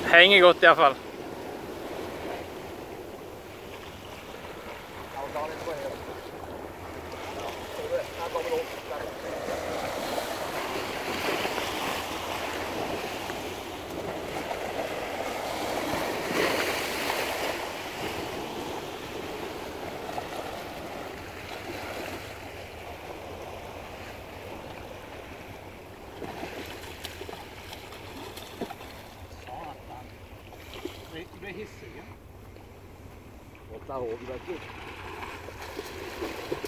Henger godt i hvert fall. Du ble hissig. Åtta år, vet du.